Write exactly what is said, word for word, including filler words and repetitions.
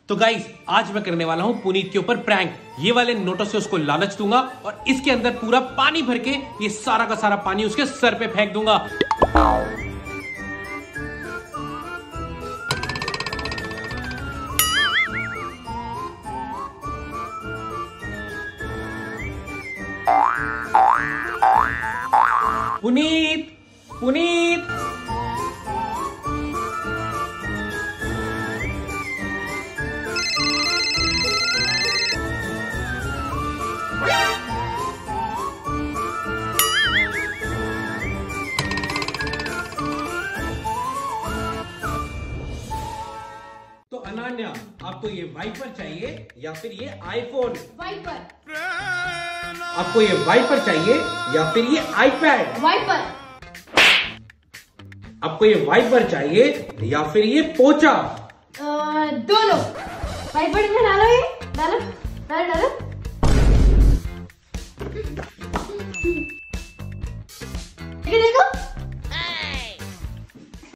तो गाइस आज मैं करने वाला हूँ पुनीत के ऊपर प्रैंक। ये वाले नोटों से उसको लालच दूंगा और इसके अंदर पूरा पानी भर के ये सारा का सारा पानी उसके सर पे फेंक दूंगा। पुनीत, पुनीत, तो अनन्या आपको ये वाइपर चाहिए या फिर ये आईफोन? वाइपर। आपको ये वाइपर चाहिए या फिर ये आईपैड? वाइपर। आपको ये वाइपर चाहिए या फिर ये पोचा? अ, दोनों। वाइपर में डालो, ये डालो।